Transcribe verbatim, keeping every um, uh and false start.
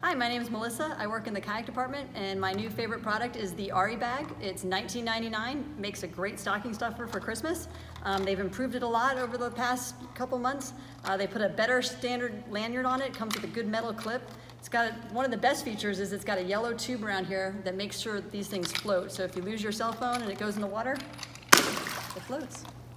Hi, my name is Melissa. I work in the kayak department, and my new favorite product is the AriBag. It's nineteen ninety-nine, makes a great stocking stuffer for Christmas. Um, they've improved it a lot over the past couple months. Uh, they put a better standard lanyard on it, comes with a good metal clip. It's got, one of the best features is it's got a yellow tube around here that makes sure these things float. So if you lose your cell phone and it goes in the water, it floats.